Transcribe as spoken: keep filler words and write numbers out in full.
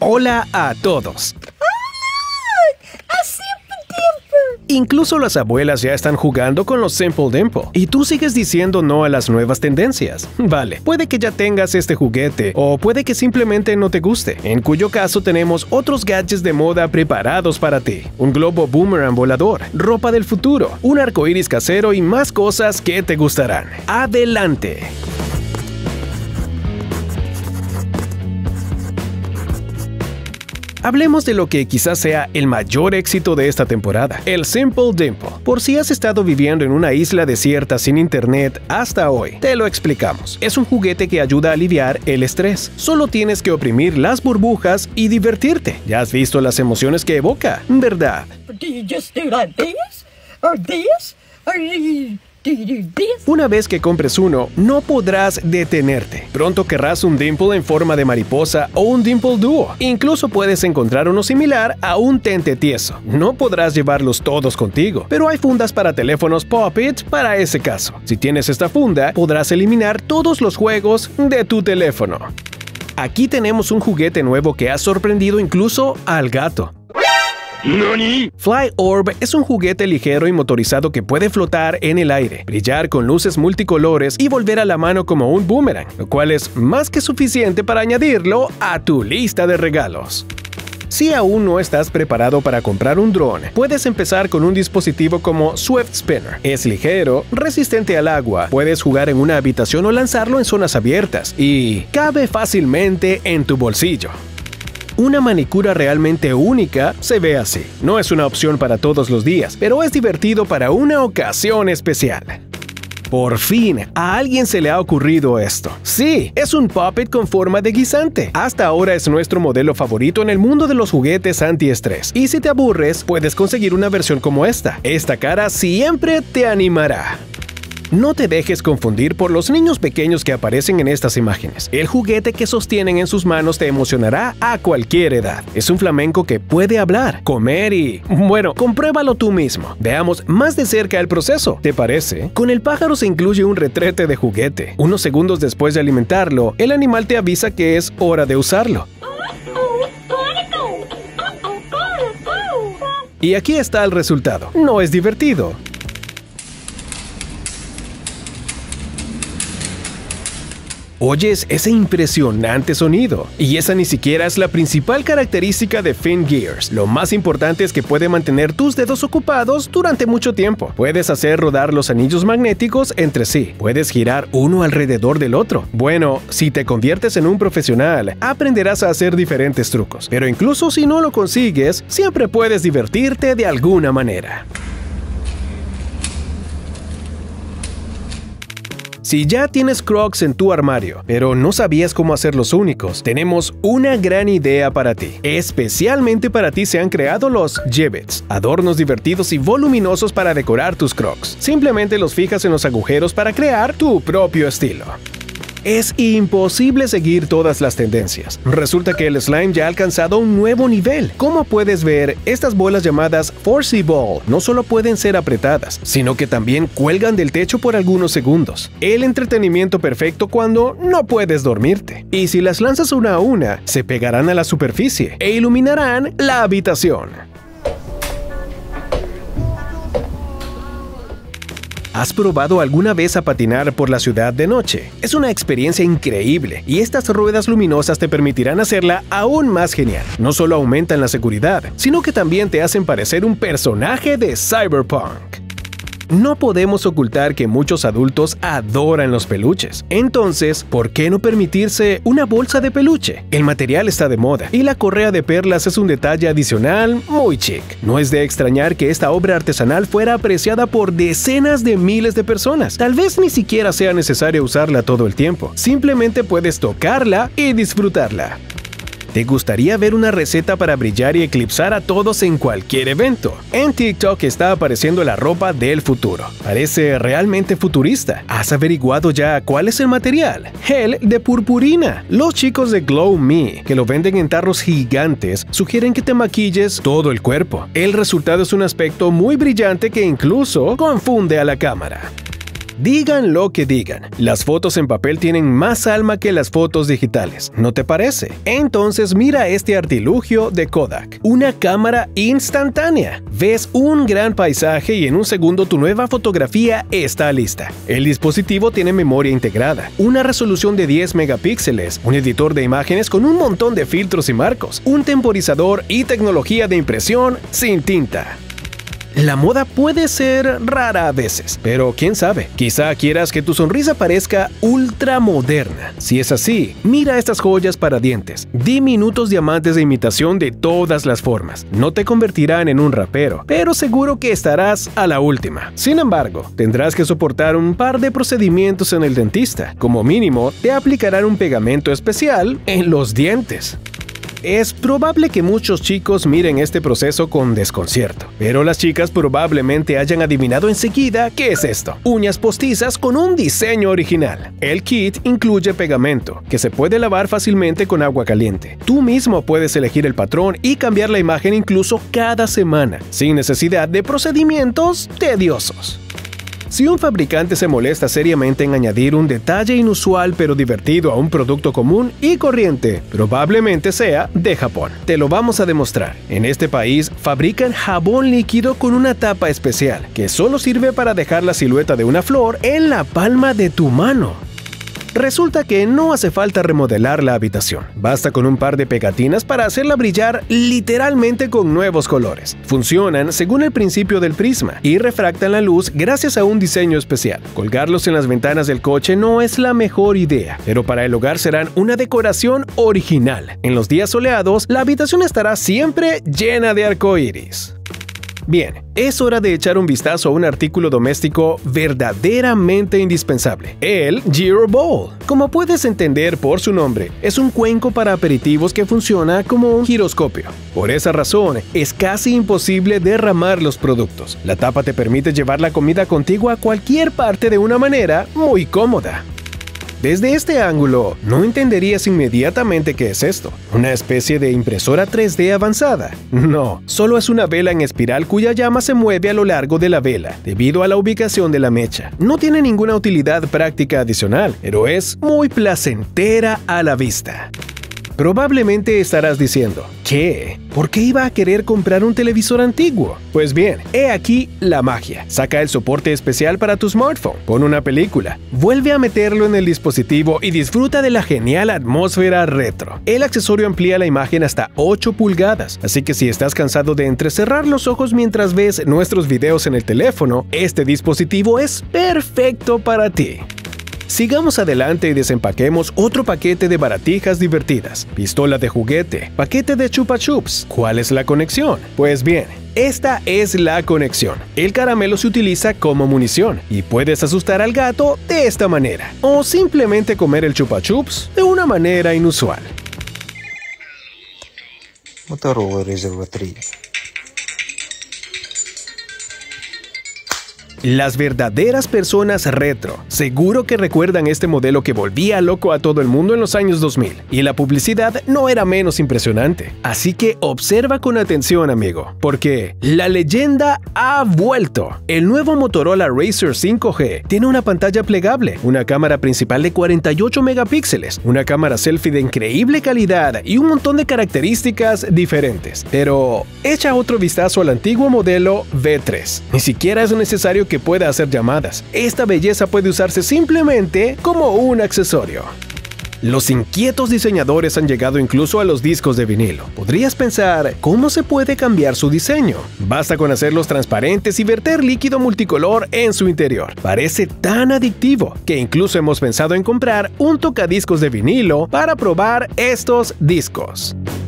Hola a todos. Incluso las abuelas ya están jugando con los Simple Dimple y tú sigues diciendo no a las nuevas tendencias. Vale, puede que ya tengas este juguete o puede que simplemente no te guste, en cuyo caso tenemos otros gadgets de moda preparados para ti. Un globo boomerang volador, ropa del futuro, un arcoíris casero y más cosas que te gustarán. ¡Adelante! Hablemos de lo que quizás sea el mayor éxito de esta temporada, el Simple Dimple. Por si has estado viviendo en una isla desierta sin internet hasta hoy, te lo explicamos. Es un juguete que ayuda a aliviar el estrés. Solo tienes que oprimir las burbujas y divertirte. Ya has visto las emociones que evoca, ¿verdad? Una vez que compres uno, no podrás detenerte. Pronto querrás un Dimple en forma de mariposa o un Dimple Duo. Incluso puedes encontrar uno similar a un tente tieso. No podrás llevarlos todos contigo, pero hay fundas para teléfonos Pop-It para ese caso. Si tienes esta funda, podrás eliminar todos los juegos de tu teléfono. Aquí tenemos un juguete nuevo que ha sorprendido incluso al gato. ¿Nani? Fly Orb es un juguete ligero y motorizado que puede flotar en el aire, brillar con luces multicolores y volver a la mano como un boomerang, lo cual es más que suficiente para añadirlo a tu lista de regalos. Si aún no estás preparado para comprar un dron, puedes empezar con un dispositivo como Swift Spinner. Es ligero, resistente al agua, puedes jugar en una habitación o lanzarlo en zonas abiertas y cabe fácilmente en tu bolsillo. Una manicura realmente única se ve así. No es una opción para todos los días, pero es divertido para una ocasión especial. Por fin, a alguien se le ha ocurrido esto. Sí, es un Pop-It con forma de guisante. Hasta ahora es nuestro modelo favorito en el mundo de los juguetes antiestrés. Y si te aburres, puedes conseguir una versión como esta. Esta cara siempre te animará. No te dejes confundir por los niños pequeños que aparecen en estas imágenes. El juguete que sostienen en sus manos te emocionará a cualquier edad. Es un flamenco que puede hablar, comer y... bueno, compruébalo tú mismo. Veamos más de cerca el proceso, ¿te parece? Con el pájaro se incluye un retrete de juguete. Unos segundos después de alimentarlo, el animal te avisa que es hora de usarlo. Y aquí está el resultado. ¿No es divertido? Oyes ese impresionante sonido. Y esa ni siquiera es la principal característica de FinGears. Lo más importante es que puede mantener tus dedos ocupados durante mucho tiempo. Puedes hacer rodar los anillos magnéticos entre sí. Puedes girar uno alrededor del otro. Bueno, si te conviertes en un profesional, aprenderás a hacer diferentes trucos. Pero incluso si no lo consigues, siempre puedes divertirte de alguna manera. Si ya tienes Crocs en tu armario, pero no sabías cómo hacerlos únicos, tenemos una gran idea para ti. Especialmente para ti se han creado los Jibbits, adornos divertidos y voluminosos para decorar tus Crocs. Simplemente los fijas en los agujeros para crear tu propio estilo. Es imposible seguir todas las tendencias. Resulta que el slime ya ha alcanzado un nuevo nivel. Como puedes ver, estas bolas llamadas Forcy Ball no solo pueden ser apretadas, sino que también cuelgan del techo por algunos segundos. El entretenimiento perfecto cuando no puedes dormirte. Y si las lanzas una a una, se pegarán a la superficie e iluminarán la habitación. ¿Has probado alguna vez a patinar por la ciudad de noche? Es una experiencia increíble y estas ruedas luminosas te permitirán hacerla aún más genial. No solo aumentan la seguridad, sino que también te hacen parecer un personaje de Cyberpunk. No podemos ocultar que muchos adultos adoran los peluches. Entonces, ¿por qué no permitirse una bolsa de peluche? El material está de moda y la correa de perlas es un detalle adicional muy chic. No es de extrañar que esta obra artesanal fuera apreciada por decenas de miles de personas. Tal vez ni siquiera sea necesario usarla todo el tiempo. Simplemente puedes tocarla y disfrutarla. ¿Te gustaría ver una receta para brillar y eclipsar a todos en cualquier evento? En TikTok está apareciendo la ropa del futuro. Parece realmente futurista. ¿Has averiguado ya cuál es el material? Gel de purpurina. Los chicos de Glow Me, que lo venden en tarros gigantes, sugieren que te maquilles todo el cuerpo. El resultado es un aspecto muy brillante que incluso confunde a la cámara. Digan lo que digan, las fotos en papel tienen más alma que las fotos digitales, ¿no te parece? Entonces mira este artilugio de Kodak, una cámara instantánea. Ves un gran paisaje y en un segundo tu nueva fotografía está lista. El dispositivo tiene memoria integrada, una resolución de diez megapíxeles, un editor de imágenes con un montón de filtros y marcos, un temporizador y tecnología de impresión sin tinta. La moda puede ser rara a veces, pero quién sabe, quizá quieras que tu sonrisa parezca ultra moderna. Si es así, mira estas joyas para dientes, diminutos diamantes de imitación de todas las formas. No te convertirán en un rapero, pero seguro que estarás a la última. Sin embargo, tendrás que soportar un par de procedimientos en el dentista. Como mínimo, te aplicarán un pegamento especial en los dientes. Es probable que muchos chicos miren este proceso con desconcierto, pero las chicas probablemente hayan adivinado enseguida qué es esto: uñas postizas con un diseño original. El kit incluye pegamento, que se puede lavar fácilmente con agua caliente. Tú mismo puedes elegir el patrón y cambiar la imagen incluso cada semana, sin necesidad de procedimientos tediosos. Si un fabricante se molesta seriamente en añadir un detalle inusual pero divertido a un producto común y corriente, probablemente sea de Japón. Te lo vamos a demostrar. En este país fabrican jabón líquido con una tapa especial, que solo sirve para dejar la silueta de una flor en la palma de tu mano. Resulta que no hace falta remodelar la habitación. Basta con un par de pegatinas para hacerla brillar literalmente con nuevos colores. Funcionan según el principio del prisma y refractan la luz gracias a un diseño especial. Colgarlos en las ventanas del coche no es la mejor idea, pero para el hogar serán una decoración original. En los días soleados, la habitación estará siempre llena de arcoíris. Bien, es hora de echar un vistazo a un artículo doméstico verdaderamente indispensable, el Gyro Bowl. Como puedes entender por su nombre, es un cuenco para aperitivos que funciona como un giroscopio. Por esa razón, es casi imposible derramar los productos. La tapa te permite llevar la comida contigo a cualquier parte de una manera muy cómoda. Desde este ángulo, no entenderías inmediatamente qué es esto, ¿una especie de impresora tres D avanzada? No, solo es una vela en espiral cuya llama se mueve a lo largo de la vela, debido a la ubicación de la mecha. No tiene ninguna utilidad práctica adicional, pero es muy placentera a la vista. Probablemente estarás diciendo, ¿qué? ¿Por qué iba a querer comprar un televisor antiguo? Pues bien, he aquí la magia. Saca el soporte especial para tu smartphone, pon una película, vuelve a meterlo en el dispositivo y disfruta de la genial atmósfera retro. El accesorio amplía la imagen hasta ocho pulgadas, así que si estás cansado de entrecerrar los ojos mientras ves nuestros videos en el teléfono, este dispositivo es perfecto para ti. Sigamos adelante y desempaquemos otro paquete de baratijas divertidas. Pistola de juguete, paquete de chupa chups. ¿Cuál es la conexión? Pues bien, esta es la conexión. El caramelo se utiliza como munición y puedes asustar al gato de esta manera, o simplemente comer el chupa chups de una manera inusual. Las verdaderas personas retro seguro que recuerdan este modelo que volvía loco a todo el mundo en los años dos mil, y la publicidad no era menos impresionante. Así que observa con atención, amigo, porque la leyenda ha vuelto. El nuevo Motorola Razr cinco G tiene una pantalla plegable, una cámara principal de cuarenta y ocho megapíxeles, una cámara selfie de increíble calidad y un montón de características diferentes. Pero echa otro vistazo al antiguo modelo V tres. Ni siquiera es necesario que pueda hacer llamadas. Esta belleza puede usarse simplemente como un accesorio. Los inquietos diseñadores han llegado incluso a los discos de vinilo. Podrías pensar, ¿cómo se puede cambiar su diseño? Basta con hacerlos transparentes y verter líquido multicolor en su interior. Parece tan adictivo que incluso hemos pensado en comprar un tocadiscos de vinilo para probar estos discos.